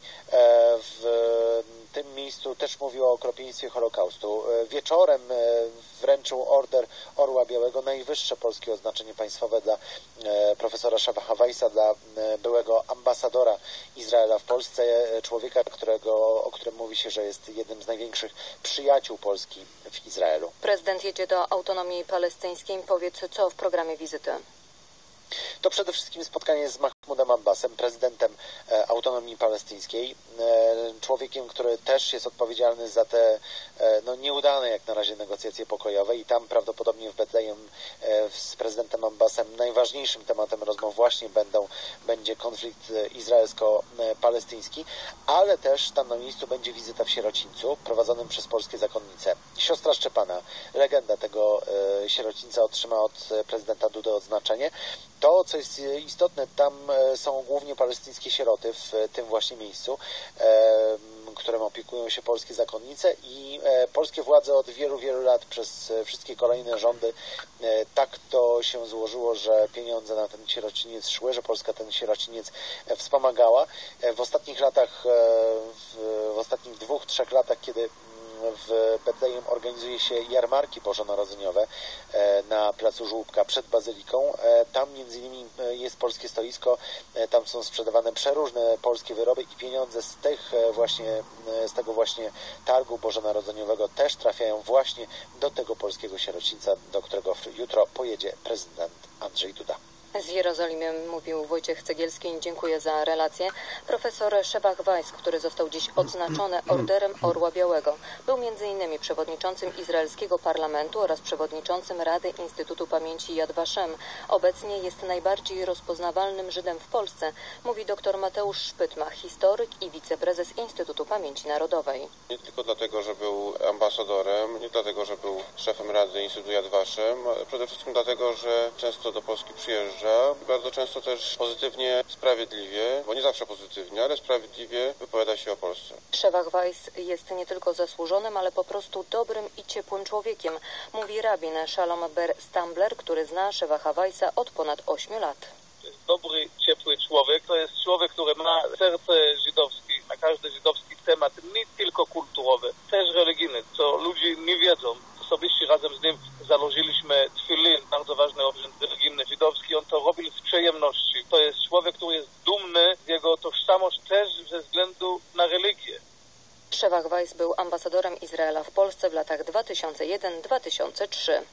w tym miejscu też mówił o okropieństwie Holokaustu. Wieczorem wręczył order Orła Białego, najwyższe polskie oznaczenie państwowe dla profesora Shabaha Weissa, dla byłego ambasadora Izraela w Polsce, człowieka, którego, o którym mówi się, że jest jednym z największych przyjaciół Polski w Izraelu. Prezydent jedzie do autonomii palestyńskiej. Powiedz, co w programie wizyty? To przede wszystkim spotkanie z Mahmoudem Abbasem, prezydentem e, autonomii palestyńskiej, e, człowiekiem, który też jest odpowiedzialny za te e, no, nieudane jak na razie negocjacje pokojowe i tam prawdopodobnie w Betlejem e, z prezydentem Abbasem najważniejszym tematem rozmów właśnie będą, będzie konflikt izraelsko-palestyński, ale też tam na miejscu będzie wizyta w sierocińcu prowadzonym przez polskie zakonnice. Siostra Szczepana, legenda tego e, sierocińca, otrzyma od prezydenta Dudy odznaczenie. To, co jest istotne, tam są głównie palestyńskie sieroty w tym właśnie miejscu, którym opiekują się polskie zakonnice i polskie władze od wielu, wielu lat przez wszystkie kolejne rządy tak to się złożyło, że pieniądze na ten sierociniec szły, że Polska ten sierociniec wspomagała. W ostatnich latach, w ostatnich dwóch, trzech latach, kiedy w Betlejem organizuje się jarmarki bożonarodzeniowe na placu Żłóbka przed Bazyliką. Tam między innymi jest polskie stoisko, tam są sprzedawane przeróżne polskie wyroby i pieniądze z tych właśnie, z tego właśnie targu bożonarodzeniowego też trafiają właśnie do tego polskiego sierocińca, do którego jutro pojedzie prezydent Andrzej Duda. Z Jerozolimy mówił Wojciech Cegielski. Dziękuję za relację. Profesor Szewach Weiss, który został dziś odznaczony Orderem Orła Białego, był między innymi przewodniczącym izraelskiego parlamentu oraz przewodniczącym Rady Instytutu Pamięci Yad Vashem. Obecnie jest najbardziej rozpoznawalnym Żydem w Polsce, mówi dr Mateusz Szpytma, historyk i wiceprezes Instytutu Pamięci Narodowej. Nie tylko dlatego, że był ambasadorem, nie dlatego, że był szefem Rady Instytutu Yad Vashem, ale przede wszystkim dlatego, że często do Polski przyjeżdża. Bardzo często też pozytywnie, sprawiedliwie, bo nie zawsze pozytywnie, ale sprawiedliwie wypowiada się o Polsce. Szewach Weiss jest nie tylko zasłużonym, ale po prostu dobrym i ciepłym człowiekiem, mówi rabin Shalom Ber Stambler, który zna Szewacha Weissa od ponad ośmiu lat. To jest dobry, ciepły człowiek. To jest człowiek, który ma serce żydowskie, a każdy żydowski temat, nie tylko kulturowy, też religijny, co ludzie nie wiedzą. Osobiście razem z nim założyliśmy tfilin, bardzo ważny obrzęd religijny żydowski. On to robił z przyjemności. To jest człowiek, który jest dumny z jego tożsamość też ze względu na religię. Szewach Weiss był ambasadorem Izraela w Polsce w latach dwa tysiące jeden do dwa tysiące trzeciego.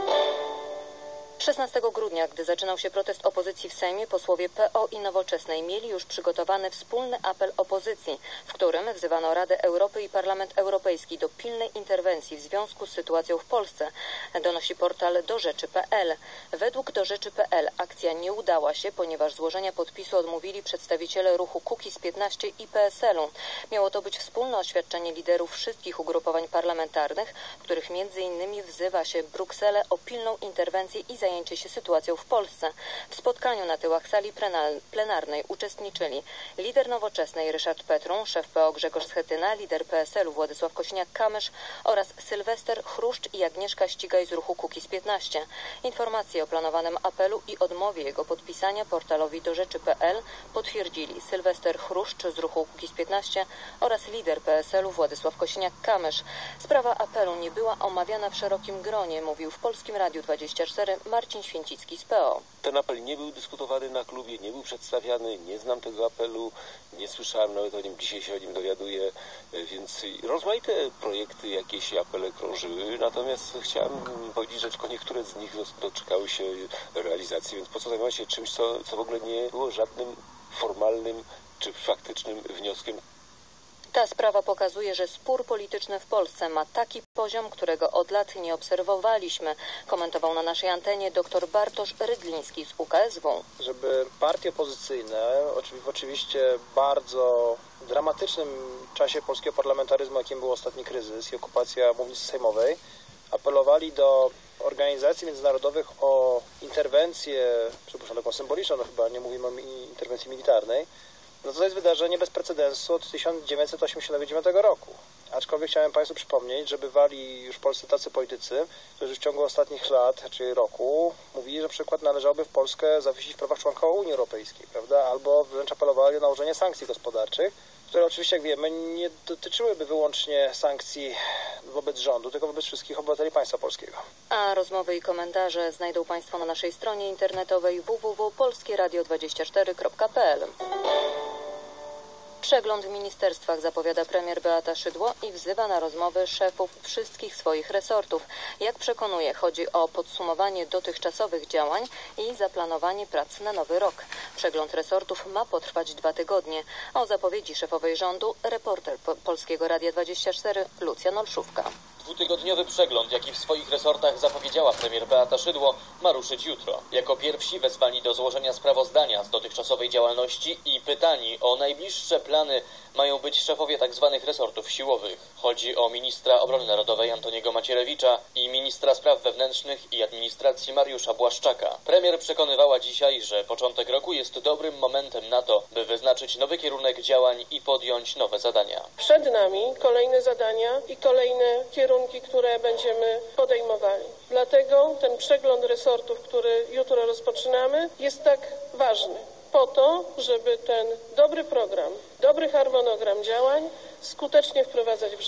szesnastego grudnia, gdy zaczynał się protest opozycji w Sejmie, posłowie P O i Nowoczesnej mieli już przygotowany wspólny apel opozycji, w którym wzywano Radę Europy i Parlament Europejski do pilnej interwencji w związku z sytuacją w Polsce, donosi portal do rzeczy kropka pe el. Według do rzeczy kropka pe el akcja nie udała się, ponieważ złożenia podpisu odmówili przedstawiciele ruchu Kukiz piętnaście i P S L u. Miało to być wspólne oświadczenie liderów wszystkich ugrupowań parlamentarnych, w których między innymi wzywa się Brukselę o pilną interwencję i zajęcie się sytuacją w Polsce. W spotkaniu na tyłach sali plenarnej uczestniczyli lider Nowoczesnej Ryszard Petru, szef P O Grzegorz Schetyna, lider P S L u Władysław Kosiniak-Kamysz oraz Sylwester Chruszcz i Agnieszka Ścigaj z ruchu Kukiz piętnaście. Informacje o planowanym apelu i odmowie jego podpisania portalowi do rzeczy kropka pe el potwierdzili Sylwester Chruszcz z ruchu Kukiz piętnaście oraz lider P S L u Władysław Kosiniak-Kamysz. Sprawa apelu nie była omawiana w szerokim gronie, mówił w Polskim Radiu dwadzieścia cztery Marcin Święcicki z P O. Ten apel nie był dyskutowany na klubie, nie był przedstawiany, nie znam tego apelu, nie słyszałem nawet o nim, dzisiaj się o nim dowiaduję, więc rozmaite projekty, jakieś apele krążyły, natomiast chciałem powiedzieć, że tylko niektóre z nich doczekały się realizacji, więc po co zajmować się czymś, co, co w ogóle nie było żadnym formalnym czy faktycznym wnioskiem. Ta sprawa pokazuje, że spór polityczny w Polsce ma taki poziom, którego od lat nie obserwowaliśmy, komentował na naszej antenie dr Bartosz Rydliński z U K S W. Żeby partie opozycyjne, w oczywiście bardzo dramatycznym czasie polskiego parlamentaryzmu, jakim był ostatni kryzys i okupacja mównicy sejmowej, apelowali do organizacji międzynarodowych o interwencję, przypuszczam taką symboliczną, no chyba nie mówimy o interwencji militarnej, no to jest wydarzenie bez precedensu od tysiąc dziewięćset osiemdziesiątego dziewiątego roku. Aczkolwiek chciałem Państwu przypomnieć, że bywali już w Polsce tacy politycy, którzy w ciągu ostatnich lat, czyli roku, mówili, że na przykład należałoby w Polskę zawiesić w prawach członka Unii Europejskiej, prawda? Albo wręcz apelowali o nałożenie sankcji gospodarczych, które oczywiście, jak wiemy, nie dotyczyłyby wyłącznie sankcji wobec rządu, tylko wobec wszystkich obywateli państwa polskiego. A rozmowy i komentarze znajdą Państwo na naszej stronie internetowej w w w kropka polskie radio dwadzieścia cztery kropka pe el. Przegląd w ministerstwach zapowiada premier Beata Szydło i wzywa na rozmowy szefów wszystkich swoich resortów. Jak przekonuje, chodzi o podsumowanie dotychczasowych działań i zaplanowanie prac na nowy rok. Przegląd resortów ma potrwać dwa tygodnie. O zapowiedzi szefowej rządu reporter Polskiego Radia dwadzieścia cztery Lucjan Olszówka. Dwutygodniowy przegląd, jaki w swoich resortach zapowiedziała premier Beata Szydło, ma ruszyć jutro. Jako pierwsi wezwani do złożenia sprawozdania z dotychczasowej działalności i pytani o najbliższe plany mają być szefowie tzw. resortów siłowych. Chodzi o ministra obrony narodowej Antoniego Macierewicza i ministra spraw wewnętrznych i administracji Mariusza Błaszczaka. Premier przekonywała dzisiaj, że początek roku jest dobrym momentem na to, by wyznaczyć nowy kierunek działań i podjąć nowe zadania. Przed nami kolejne zadania i kolejne kierunki, które będziemy podejmowali. Dlatego ten przegląd resortów, który jutro rozpoczynamy, jest tak ważny. Po to, żeby ten dobry program, dobry harmonogram działań skutecznie wprowadzać w życie.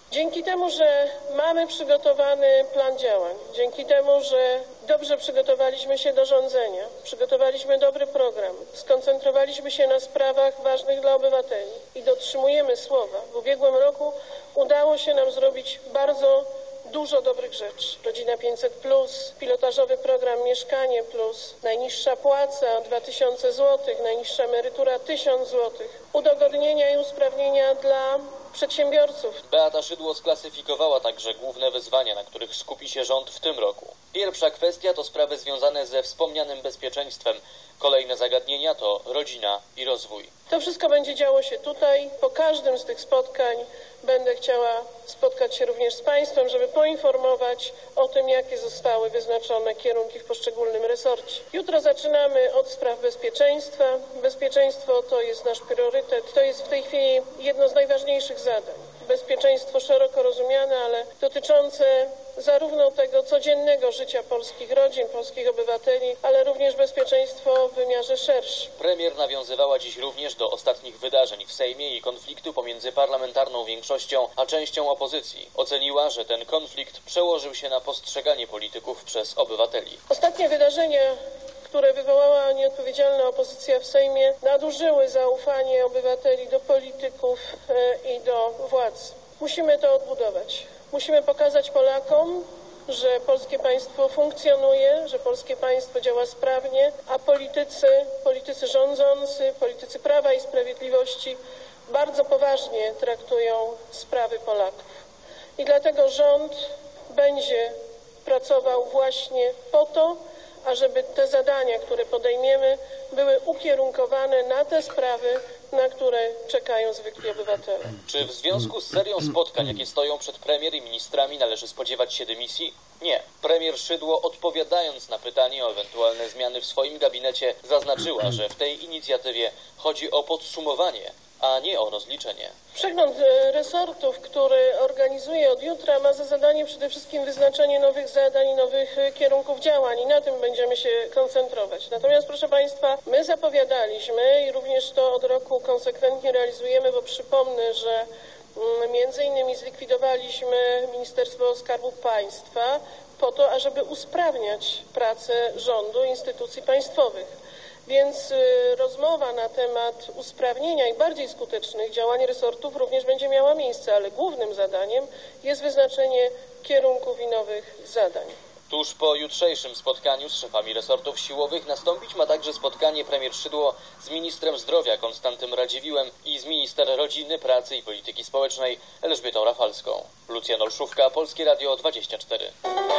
Dzięki temu, że mamy przygotowany plan działań, dzięki temu, że dobrze przygotowaliśmy się do rządzenia, przygotowaliśmy dobry program, skoncentrowaliśmy się na sprawach ważnych dla obywateli i dotrzymujemy słowa. W ubiegłym roku udało się nam zrobić bardzo dużo dobrych rzeczy. Rodzina pięćset plus, pilotażowy program Mieszkanie plus, najniższa płaca dwa tysiące złotych, najniższa emerytura tysiąc złotych, udogodnienia i usprawnienia dla przedsiębiorców. Beata Szydło sklasyfikowała także główne wyzwania, na których skupi się rząd w tym roku. Pierwsza kwestia to sprawy związane ze wspomnianym bezpieczeństwem. Kolejne zagadnienia to rodzina i rozwój. To wszystko będzie działo się tutaj. Po każdym z tych spotkań będę chciała spotkać się również z Państwem, żeby poinformować o tym, jakie zostały wyznaczone kierunki w poszczególnym resorcie. Jutro zaczynamy od spraw bezpieczeństwa. Bezpieczeństwo to jest nasz priorytet. To jest w tej chwili jedno z najważniejszych zadań. Bezpieczeństwo szeroko rozumiane, ale dotyczące zarówno tego codziennego życia polskich rodzin, polskich obywateli, ale również bezpieczeństwo w wymiarze szerszym. Premier nawiązywała dziś również do ostatnich wydarzeń w Sejmie i konfliktu pomiędzy parlamentarną większością a częścią opozycji. Oceniła, że ten konflikt przełożył się na postrzeganie polityków przez obywateli. Ostatnie wydarzenia, które wywołała nieodpowiedzialna opozycja w Sejmie, nadużyły zaufanie obywateli do polityków i do władz. Musimy to odbudować. Musimy pokazać Polakom, że polskie państwo funkcjonuje, że polskie państwo działa sprawnie, a politycy, politycy rządzący, politycy Prawa i Sprawiedliwości bardzo poważnie traktują sprawy Polaków. I dlatego rząd będzie pracował właśnie po to, ażeby te zadania, które podejmiemy, były ukierunkowane na te sprawy, na które czekają zwykli obywatele. Czy w związku z serią spotkań, jakie stoją przed premier i ministrami, należy spodziewać się dymisji? Nie. Premier Szydło, odpowiadając na pytanie o ewentualne zmiany w swoim gabinecie, zaznaczyła, że w tej inicjatywie chodzi o podsumowanie, a nie o rozliczenie. Przegląd resortów, który organizuję od jutra, ma za zadanie przede wszystkim wyznaczenie nowych zadań i nowych kierunków działań i na tym będziemy się koncentrować. Natomiast, proszę Państwa, my zapowiadaliśmy i również to od roku konsekwentnie realizujemy, bo przypomnę, że między innymi zlikwidowaliśmy Ministerstwo Skarbu Państwa po to, ażeby usprawniać pracę rządu i instytucji państwowych. Więc rozmowa na temat usprawnienia i bardziej skutecznych działań resortów również będzie miała miejsce, ale głównym zadaniem jest wyznaczenie kierunków i nowych zadań. Tuż po jutrzejszym spotkaniu z szefami resortów siłowych nastąpić ma także spotkanie premier Szydło z ministrem zdrowia Konstantym Radziwiłłem i z minister rodziny, pracy i polityki społecznej Elżbietą Rafalską. Lucjan Olszówka, Polskie Radio dwadzieścia cztery.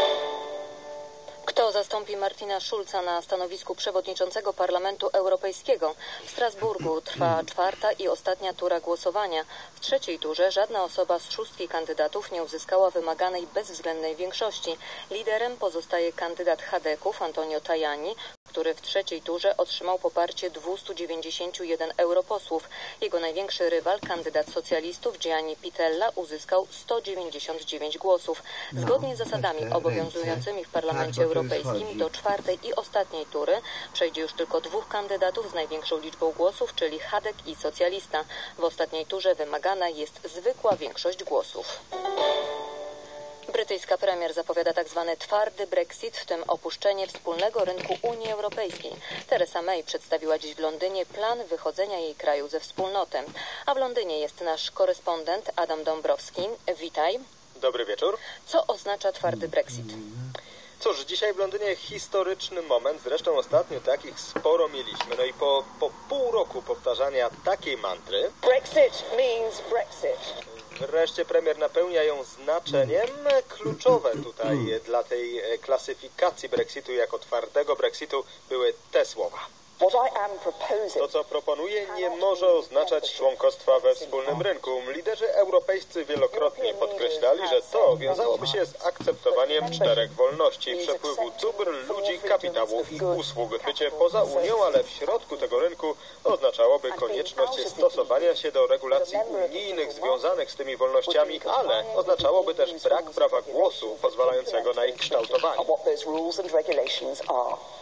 Kto zastąpi Martina Schulza na stanowisku przewodniczącego Parlamentu Europejskiego? W Strasburgu trwa czwarta i ostatnia tura głosowania. W trzeciej turze żadna osoba z szóstki kandydatów nie uzyskała wymaganej bezwzględnej większości. Liderem pozostaje kandydat Chadeków Antonio Tajani, który w trzeciej turze otrzymał poparcie dwieście dziewięćdziesiąt jeden europosłów. Jego największy rywal, kandydat socjalistów Gianni Pittella, uzyskał sto dziewięćdziesiąt dziewięć głosów. Zgodnie z zasadami obowiązującymi w Parlamencie Europejskim do czwartej i ostatniej tury przejdzie już tylko dwóch kandydatów z największą liczbą głosów, czyli Chadek i socjalista. W ostatniej turze wymagana jest zwykła większość głosów. Brytyjska premier zapowiada tak zwany twardy Brexit, w tym opuszczenie wspólnego rynku Unii Europejskiej. Theresa May przedstawiła dziś w Londynie plan wychodzenia jej kraju ze wspólnoty. A w Londynie jest nasz korespondent Adam Dąbrowski. Witaj. Dobry wieczór. Co oznacza twardy Brexit? Cóż, dzisiaj w Londynie historyczny moment, zresztą ostatnio takich sporo mieliśmy. No i po, po pół roku powtarzania takiej mantry... Brexit means Brexit. Wreszcie premier napełnia ją znaczeniem. Kluczowe tutaj dla tej klasyfikacji Brexitu jako twardego Brexitu były te słowa. To, co proponuję, nie może oznaczać członkostwa we wspólnym rynku. Liderzy europejscy wielokrotnie podkreślali, że to wiązałoby się z akceptowaniem czterech wolności: przepływu dóbr, ludzi, kapitału i usług. Bycie poza Unią, ale w środku tego rynku oznaczałoby konieczność stosowania się do regulacji unijnych związanych z tymi wolnościami, ale oznaczałoby też brak prawa głosu pozwalającego na ich kształtowanie.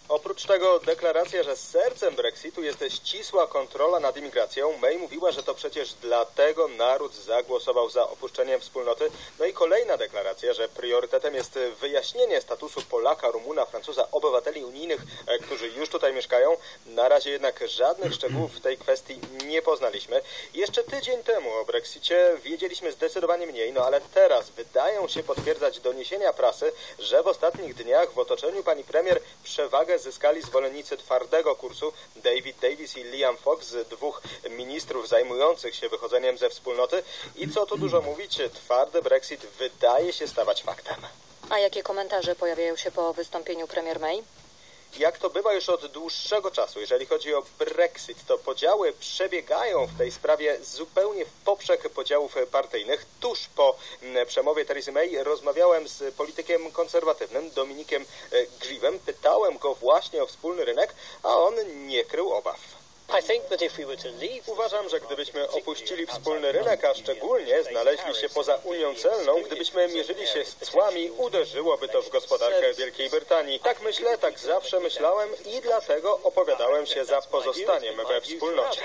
Oprócz tego deklaracja, że sercem Brexitu jest ścisła kontrola nad imigracją. May mówiła, że to przecież dlatego naród zagłosował za opuszczeniem wspólnoty. No i kolejna deklaracja, że priorytetem jest wyjaśnienie statusu Polaka, Rumuna, Francuza, obywateli unijnych, którzy już tutaj mieszkają. Na razie jednak żadnych szczegółów w tej kwestii nie poznaliśmy. Jeszcze tydzień temu o Brexicie wiedzieliśmy zdecydowanie mniej, no ale teraz wydają się potwierdzać doniesienia prasy, że w ostatnich dniach w otoczeniu pani premier przewagę zyskali zwolennicy twardego kursu David Davis i Liam Fox, dwóch ministrów zajmujących się wychodzeniem ze wspólnoty. I co tu dużo mówić, twardy Brexit wydaje się stawać faktem. A jakie komentarze pojawiają się po wystąpieniu premier May? Jak to bywa już od dłuższego czasu, jeżeli chodzi o Brexit, to podziały przebiegają w tej sprawie zupełnie w poprzek podziałów partyjnych. Tuż po przemowie Teresy May rozmawiałem z politykiem konserwatywnym Dominikiem Grievem. Pytałem go właśnie o wspólny rynek, a on nie krył obaw. Uważam, że gdybyśmy opuścili wspólny rynek, a szczególnie znaleźli się poza Unią Celną, gdybyśmy mierzyli się z cłami, uderzyłoby to w gospodarkę Wielkiej Brytanii. Tak myślę, tak zawsze myślałem i dlatego opowiadałem się za pozostaniem we wspólnocie.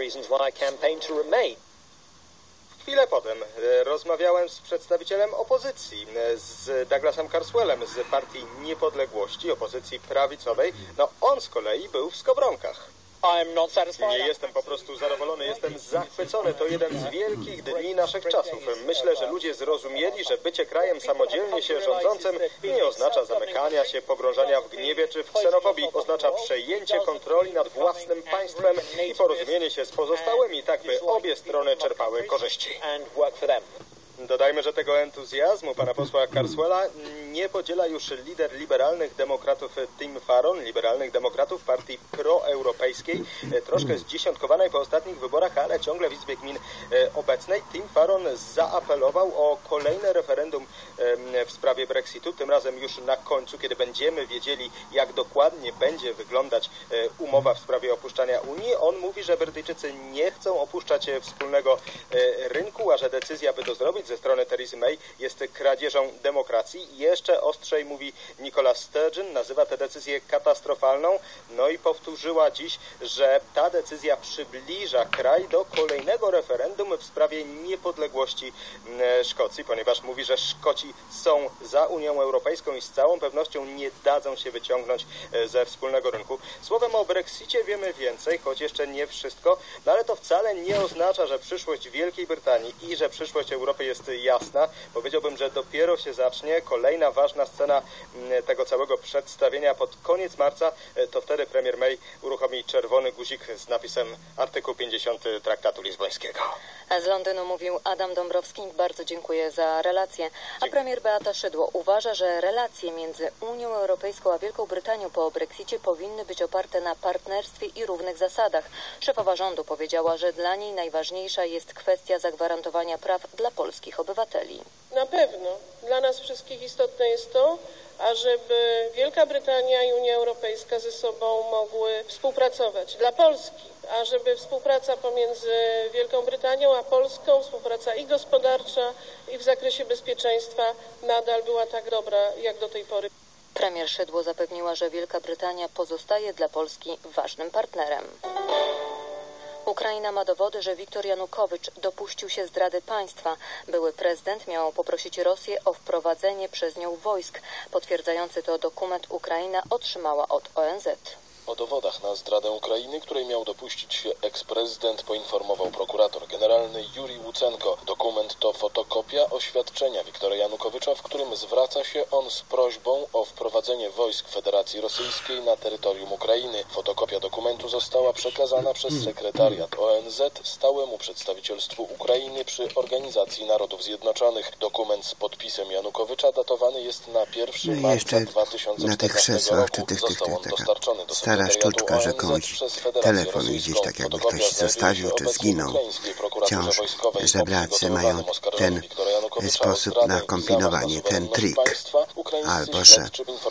Chwilę potem rozmawiałem z przedstawicielem opozycji, z Douglasem Carswellem z Partii Niepodległości, opozycji prawicowej. No on z kolei był w skowronkach. Nie jestem po prostu zadowolony, jestem zachwycony. To jeden z wielkich dni naszych czasów. Myślę, że ludzie zrozumieli, że bycie krajem samodzielnie się rządzącym nie oznacza zamykania się, pogrążania w gniewie czy w ksenofobii. Oznacza przejęcie kontroli nad własnym państwem i porozumienie się z pozostałymi, tak by obie strony czerpały korzyści. Dodajmy, że tego entuzjazmu pana posła Carswella nie podziela już lider liberalnych demokratów Tim Farron, liberalnych demokratów partii proeuropejskiej, troszkę zdziesiątkowanej po ostatnich wyborach, ale ciągle w Izbie Gmin obecnej. Tim Farron zaapelował o kolejne referendum w sprawie Brexitu, tym razem już na końcu, kiedy będziemy wiedzieli, jak dokładnie będzie wyglądać umowa w sprawie opuszczania Unii. On mówi, że Brytyjczycy nie chcą opuszczać wspólnego rynku, a że decyzja, by to zrobić ze strony Teresy May, jest kradzieżą demokracji. Jeszcze ostrzej mówi Nicola Sturgeon, nazywa tę decyzję katastrofalną, no i powtórzyła dziś, że ta decyzja przybliża kraj do kolejnego referendum w sprawie niepodległości Szkocji, ponieważ mówi, że Szkoci są za Unią Europejską i z całą pewnością nie dadzą się wyciągnąć ze wspólnego rynku. Słowem, o Brexicie wiemy więcej, choć jeszcze nie wszystko, no ale to wcale nie oznacza, że przyszłość Wielkiej Brytanii i że przyszłość Europy jest jasna. Powiedziałbym, że dopiero się zacznie. Kolejna ważna scena tego całego przedstawienia pod koniec marca, to wtedy premier May uruchomi czerwony guzik z napisem artykuł pięćdziesiąty Traktatu Lizbońskiego. Z Londynu mówił Adam Dąbrowski. Bardzo dziękuję za relację. A premier Beata Szydło uważa, że relacje między Unią Europejską a Wielką Brytanią po Brexicie powinny być oparte na partnerstwie i równych zasadach. Szefowa rządu powiedziała, że dla niej najważniejsza jest kwestia zagwarantowania praw dla polskich obywateli. Na pewno dla nas wszystkich istotne jest to, ażeby Wielka Brytania i Unia Europejska ze sobą mogły współpracować. Dla Polski, ażeby współpraca pomiędzy Wielką Brytanią a Polską, współpraca i gospodarcza, i w zakresie bezpieczeństwa nadal była tak dobra jak do tej pory. Premier Szydło zapewniła, że Wielka Brytania pozostaje dla Polski ważnym partnerem. Ukraina ma dowody, że Wiktor Janukowycz dopuścił się zdrady państwa. Były prezydent miał poprosić Rosję o wprowadzenie przez nią wojsk. Potwierdzający to dokument Ukraina otrzymała od O N Z. O dowodach na zdradę Ukrainy, której miał dopuścić się eksprezydent, poinformował prokurator generalny Jurij Łucenko. Dokument to fotokopia oświadczenia Wiktora Janukowycza, w którym zwraca się on z prośbą o wprowadzenie wojsk Federacji Rosyjskiej na terytorium Ukrainy. Fotokopia dokumentu została przekazana przez sekretariat O N Z stałemu przedstawicielstwu Ukrainy przy Organizacji Narodów Zjednoczonych. Dokument z podpisem Janukowycza datowany jest na pierwszego marca dwa tysiące czternastego roku. Został on dostarczony do stara sztuczka, że komuś telefon gdzieś tak jakby ktoś zostawił czy zginął. Wciąż żebracy mają ten sposób na kombinowanie, ten trik. Albo że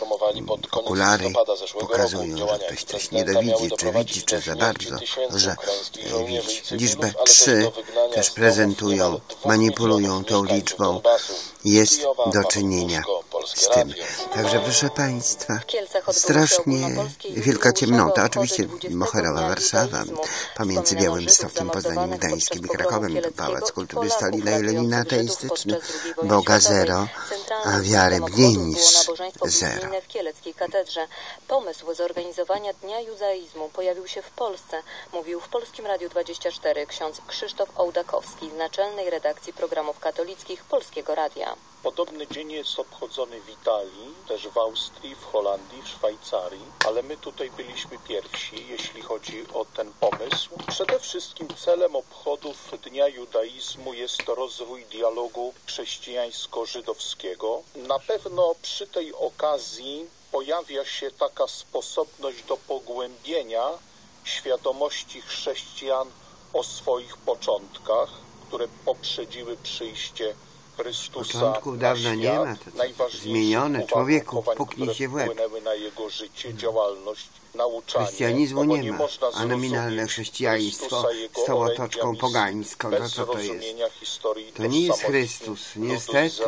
okulary pokazują, że ktoś coś nie dowidzi, czy widzi, czy za bardzo, że widzi. Liczbę trzy też prezentują, manipulują tą liczbą. jest do czynienia z tym. Także proszę Państwa, strasznie wielka ciemnota. Oczywiście Moherowa Warszawa, pomiędzy Białymstokiem, Poznaniem, Gdańskim i Krakowem, Pałac Kultury Stalina i Lenina ateistyczny, Boga zero, a wiarę mniej niż zero. W Kieleckiej Katedrze. Pomysł zorganizowania Dnia Judaizmu pojawił się w Polsce, mówił w Polskim Radiu dwadzieścia cztery ksiądz Krzysztof Ołdakowski z Naczelnej Redakcji Programów Katolickich Polskiego Radia. Podobny dzień jest obchodzony w Italii, też w Austrii, w Holandii, w Szwajcarii, ale my tutaj byliśmy pierwsi, jeśli chodzi o ten pomysł. Przede wszystkim celem obchodów Dnia Judaizmu jest to rozwój dialogu chrześcijańsko-żydowskiego. Na pewno przy tej okazji pojawia się taka sposobność do pogłębienia świadomości chrześcijan o swoich początkach, które poprzedziły przyjście Chrystusa Początków dawno nie ma, to zmienione. Człowieku, puknij się w łeb. Wpłynęły na jego życie, działalność, nauczanie. Chrystianizmu no nie ma, a nominalne chrześcijaństwo z tą otoczką pogańską. No co to jest? To nie jest Chrystus, niestety.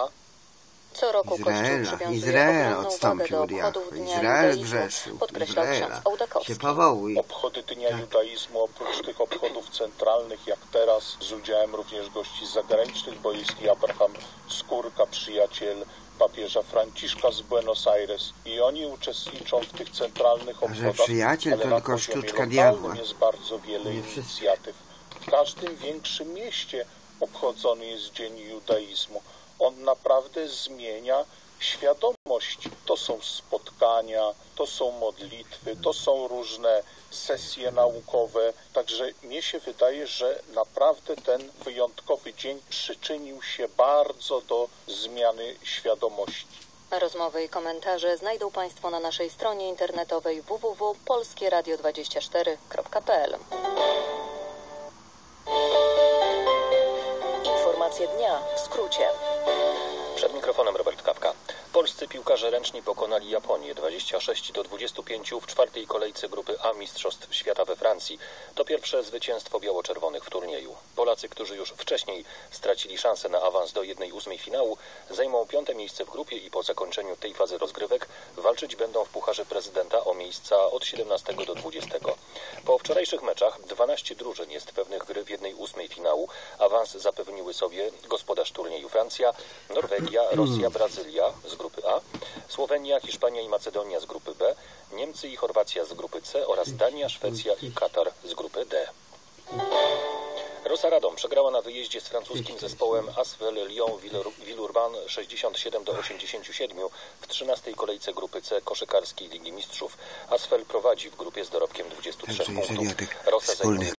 Co roku Izraela. Izrael odstąpił od Jahwe. Izrael grzeszył. Izraela się powołuj. Obchody Dnia Judaizmu, oprócz tych obchodów centralnych, jak teraz, z udziałem również gości zagranicznych, bo jest i Abraham Skórka, przyjaciel papieża Franciszka z Buenos Aires, i oni uczestniczą w tych centralnych obchodach, że przyjaciel ale to na tylko poziomie sztuczka lokalnym diabła. jest bardzo wiele inicjatyw. W każdym większym mieście obchodzony jest Dzień Judaizmu. On naprawdę zmienia świadomość. To są spotkania, to są modlitwy, to są różne sesje naukowe. Także mnie się wydaje, że naprawdę ten wyjątkowy dzień przyczynił się bardzo do zmiany świadomości. Rozmowy i komentarze znajdą Państwo na naszej stronie internetowej w w w kropka polskie radio dwadzieścia cztery kropka p l. Informacje dnia w skrócie. Przed mikrofonem Robert Kapka. Polscy piłkarze ręczni pokonali Japonię dwadzieścia sześć do dwudziestu pięciu w czwartej kolejce grupy A Mistrzostw Świata we Francji. To pierwsze zwycięstwo biało-czerwonych w turnieju. Polacy, którzy już wcześniej stracili szansę na awans do jednej ósmej finału, zajmą piąte miejsce w grupie i po zakończeniu tej fazy rozgrywek walczyć będą w Pucharze Prezydenta o miejsca od siedemnastego do dwudziestego. Po wczorajszych meczach dwanaście drużyn jest pewnych gry w jednej ósmej finału. Awans zapewniły sobie gospodarz turnieju Francja, Norwegia, Rosja, Brazylia z grupy A, Słowenia, Hiszpania i Macedonia z grupy B, Niemcy i Chorwacja z grupy C oraz Dania, Szwecja i Katar z grupy D. Rosa Radom przegrała na wyjeździe z francuskim zespołem Asvel Lyon Villeurbanne sześćdziesiąt siedem do osiemdziesięciu siedmiu w trzynastej kolejce grupy C koszykarskiej Ligi Mistrzów. Asvel prowadzi w grupie z dorobkiem dwudziestu trzech punktów. Rosa zajmuje